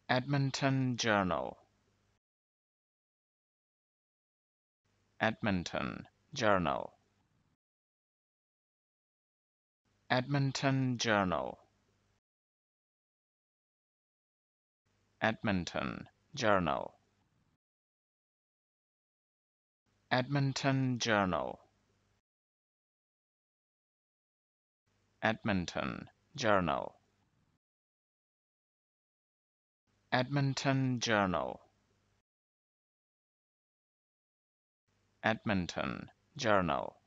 Edmonton Journal. Edmonton Journal. Edmonton Journal. Edmonton Journal. Edmonton Journal. Edmonton Journal. Edmonton Journal. Edmonton Journal.